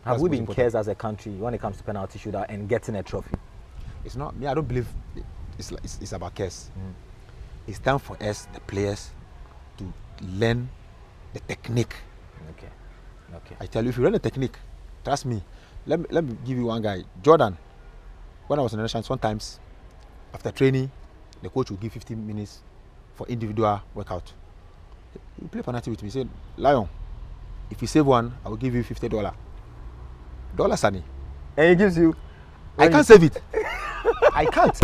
Have we been cursed as a country when it comes to penalty shootout and getting a trophy? It's not me. I don't believe it's about curse. It's time for us, the players, to learn the technique. Okay. Okay. I tell you, if you learn the technique, trust me. Let me give you one guy, Jordan. When I was in the nations, sometimes after training, the coach will give 15 minutes for individual workout. You play penalty with me. Say, Lion, if you save one, I will give you $50. Sunny. And he gives you. I can't save it. I can't.